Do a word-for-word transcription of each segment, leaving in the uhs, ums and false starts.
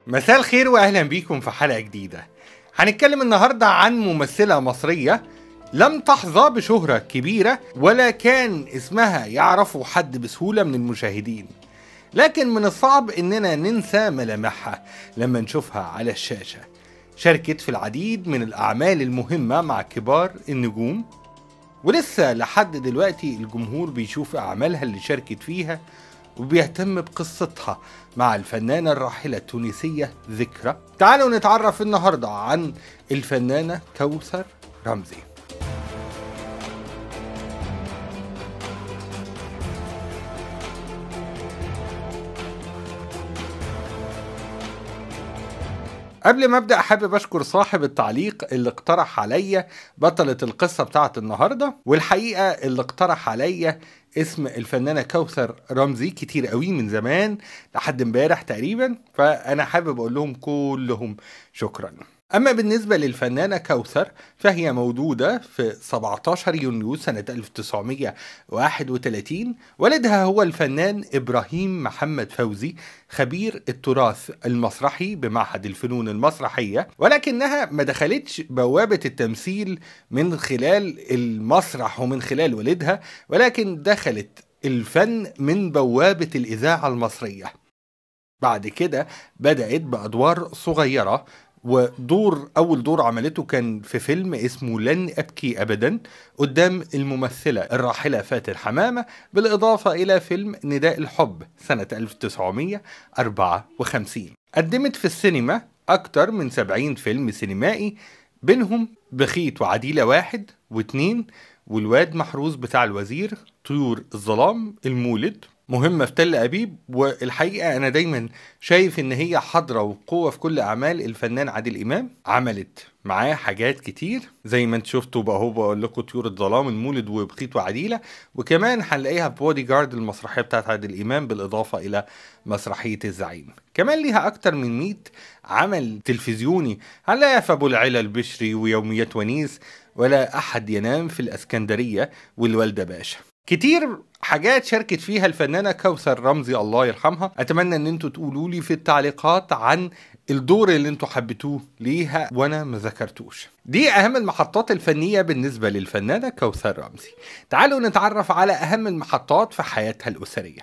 مساء الخير واهلا بيكم في حلقة جديدة. هنتكلم النهاردة عن ممثلة مصرية لم تحظى بشهرة كبيرة ولا كان اسمها يعرفه حد بسهولة من المشاهدين، لكن من الصعب اننا ننسى ملامحها لما نشوفها على الشاشة. شاركت في العديد من الاعمال المهمة مع كبار النجوم، ولسه لحد دلوقتي الجمهور بيشوف اعمالها اللي شاركت فيها وبيهتم بقصتها مع الفنانة الراحلة التونسية ذكرى. تعالوا نتعرف النهاردة عن الفنانة كوثر رمزي. قبل ما ابدا حابب اشكر صاحب التعليق اللي اقترح عليا بطلة القصة بتاعت النهاردة، والحقيقة اللي اقترح عليا اسم الفنانة كوثر رمزي كتير قوي من زمان لحد امبارح تقريبا، فانا حابب اقول لهم كلهم شكرا. اما بالنسبة للفنانة كوثر فهي مولودة في سبعتاشر يونيو سنة ألف وتسعمية وواحد وثلاثين. والدها هو الفنان ابراهيم محمد فوزي، خبير التراث المسرحي بمعهد الفنون المسرحية، ولكنها ما دخلتش بوابة التمثيل من خلال المسرح ومن خلال والدها، ولكن دخلت الفن من بوابة الإذاعة المصرية. بعد كده بدأت بأدوار صغيرة، ودور أول دور عملته كان في فيلم اسمه لن أبكي أبدا قدام الممثلة الراحلة فاتن حمامة، بالإضافة إلى فيلم نداء الحب سنة ألف وتسعمية وأربعة وخمسين. قدمت في السينما أكتر من سبعين فيلم سينمائي، بينهم بخيت وعديلة واحد واثنين، والواد محروس بتاع الوزير، طيور الظلام، المولد، مهمة في تل أبيب. والحقيقة أنا دايما شايف إن هي حاضرة وقوة في كل أعمال الفنان عادل إمام. عملت معاه حاجات كتير زي ما انت شفتوا بقى، هو بقول لكم طيور الظلام، المولد، وبخيت وعديلة، وكمان هنلاقيها في بودي جارد المسرحية بتاعت عادل إمام، بالإضافة إلى مسرحية الزعيم. كمان ليها أكتر من مئة عمل تلفزيوني، هنلاقيها في أبو العلا البشري ويوميات ونيس، ولا أحد ينام في الأسكندرية، والوالدة باشا. كتير حاجات شاركت فيها الفنانة كوثر رمزي الله يرحمها. اتمنى ان انتوا تقولوا لي في التعليقات عن الدور اللي انتوا حبيتوه ليها وانا ما ذكرتوش. دي اهم المحطات الفنية بالنسبة للفنانة كوثر رمزي. تعالوا نتعرف على اهم المحطات في حياتها الاسرية.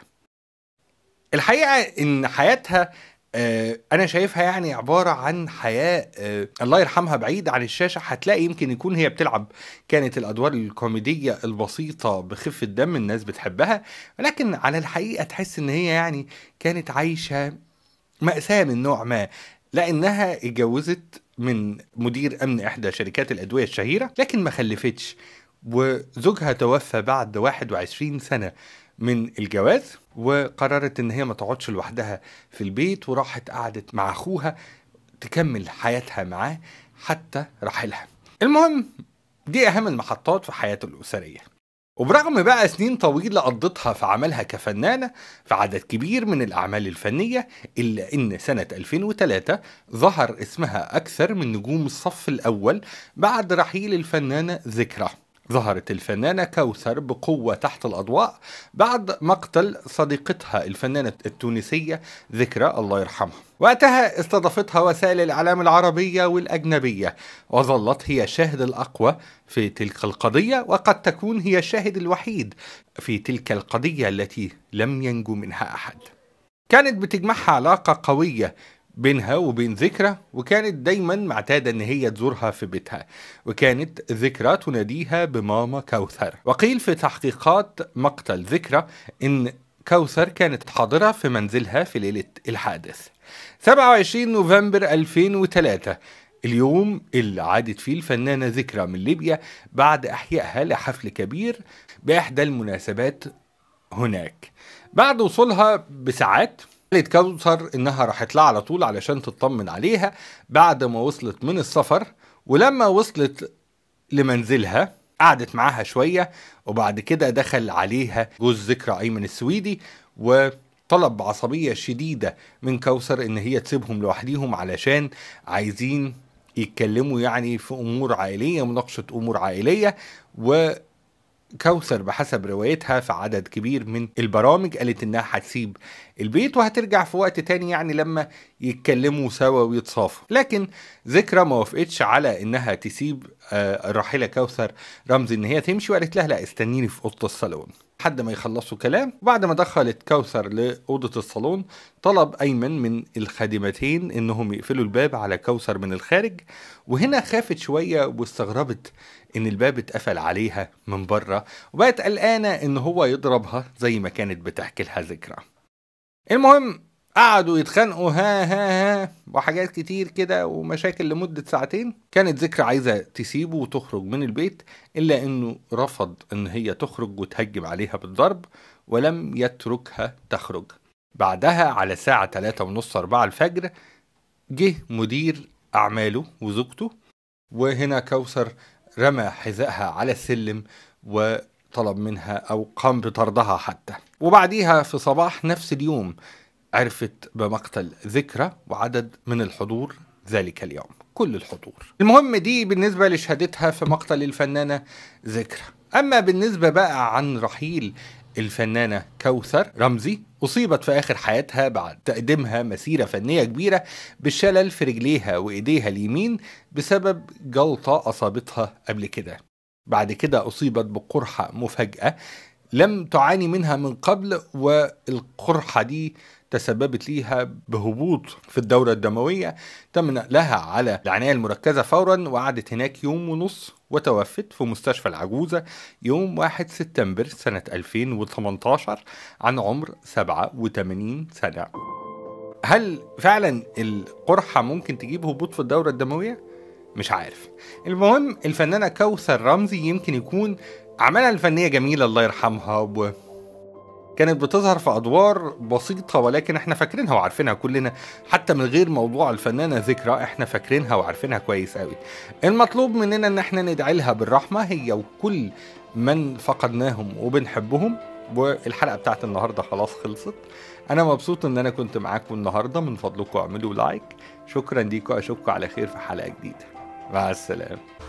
الحقيقة ان حياتها آه انا شايفها يعني عبارة عن حياة آه الله يرحمها بعيد عن الشاشة. هتلاقي يمكن يكون هي بتلعب كانت الادوار الكوميدية البسيطة بخفة دم الناس بتحبها، ولكن على الحقيقة تحس ان هي يعني كانت عايشة مأساة من نوع ما، لانها اتجوزت من مدير امن احدى شركات الادوية الشهيرة، لكن ما خلفتش، وزوجها توفى بعد واحد وعشرين سنة من الجواز، وقررت ان هي ما تقعدش لوحدها في البيت، وراحت قعدت مع اخوها تكمل حياتها معاه حتى رحلها. المهم دي اهم المحطات في حياته الاسرية. وبرغم بقى سنين طويلة قضتها في عملها كفنانة في عدد كبير من الأعمال الفنية، إلا إن سنة ألفين وثلاثة ظهر اسمها أكثر من نجوم الصف الأول بعد رحيل الفنانة ذكرى. ظهرت الفنانة كوثر بقوة تحت الأضواء بعد مقتل صديقتها الفنانة التونسية ذكرى الله يرحمها. وقتها استضافتها وسائل الإعلام العربية والأجنبية، وظلت هي الشاهد الأقوى في تلك القضية، وقد تكون هي الشاهد الوحيد في تلك القضية التي لم ينجو منها أحد. كانت بتجمعها علاقة قوية بينها وبين ذكرى، وكانت دايما معتادة ان هي تزورها في بيتها، وكانت ذكرى تناديها بماما كوثر. وقيل في تحقيقات مقتل ذكرى ان كوثر كانت حاضرة في منزلها في ليلة الحادث. سبعة وعشرين نوفمبر ألفين وثلاثة، اليوم اللي عادت فيه الفنانة ذكرى من ليبيا بعد احيائها لحفل كبير باحدى المناسبات هناك. بعد وصولها بساعات قالت كوثر انها راحت لها على طول علشان تطمن عليها بعد ما وصلت من السفر، ولما وصلت لمنزلها قعدت معاها شوية، وبعد كده دخل عليها جوز ذكرى أيمن السويدي وطلب بعصبية شديدة من كوثر ان هي تسيبهم لوحديهم علشان عايزين يتكلموا يعني في امور عائلية، مناقشة امور عائلية. و كوثر بحسب روايتها في عدد كبير من البرامج قالت انها هتسيب البيت وهترجع في وقت تاني، يعني لما يتكلموا سوا ويتصافوا. لكن ذكرى ما وافقتش على انها تسيب الراحلة كوثر رمزي ان هي تمشي، وقالت لها لا استنيني في اوضه الصالون لحد ما يخلصوا كلام. وبعد ما دخلت كوثر لأوضة الصالون طلب أيمن من الخادمتين إنهم يقفلوا الباب على كوثر من الخارج، وهنا خافت شوية واستغربت إن الباب اتقفل عليها من بره، وبقت قلقانة إن هو يضربها زي ما كانت بتحكي لها ذكرى. المهم قعدوا يتخانقوا ها ها ها وحاجات كتير كده ومشاكل لمدة ساعتين. كانت ذكرى عايزة تسيبه وتخرج من البيت، إلا إنه رفض إن هي تخرج وتهجم عليها بالضرب ولم يتركها تخرج. بعدها على الساعة تلاتة ونص أربعة الفجر جه مدير أعماله وزوجته، وهنا كوثر رمى حذائها على السلم وطلب منها أو قام بطردها حتى. وبعديها في صباح نفس اليوم عرفت بمقتل ذكرى وعدد من الحضور ذلك اليوم، كل الحضور. المهم دي بالنسبة لشهادتها في مقتل الفنانة ذكرى. أما بالنسبة بقى عن رحيل الفنانة كوثر رمزي، أصيبت في آخر حياتها بعد تقديمها مسيرة فنية كبيرة بالشلل في رجليها وإيديها اليمين بسبب جلطة أصابتها قبل كده. بعد كده أصيبت بقرحة مفاجئة لم تعاني منها من قبل، والقرحة دي تسببت ليها بهبوط في الدورة الدموية. تم نقلها على العناية المركزة فورا، وقعدت هناك يوم ونص وتوفت في مستشفى العجوزة يوم واحد سبتمبر سنة ألفين وثمانية عشر عن عمر سبعة وثمانين سنة. هل فعلا القرحة ممكن تجيب هبوط في الدورة الدموية؟ مش عارف. المهم الفنانة كوثر رمزي يمكن يكون أعمالها الفنية جميلة الله يرحمها، و كانت بتظهر في أدوار بسيطة ولكن احنا فاكرينها وعارفينها كلنا، حتى من غير موضوع الفنانة ذكرى احنا فاكرينها وعارفينها كويس قوي. المطلوب مننا ان احنا ندعي لها بالرحمة هي وكل من فقدناهم وبنحبهم. والحلقة بتاعت النهاردة خلاص خلصت. انا مبسوط ان انا كنت معاكم النهاردة، من فضلكم اعملوا لايك. شكرا ليكم، اشوفكم على خير في حلقة جديدة. مع السلامة.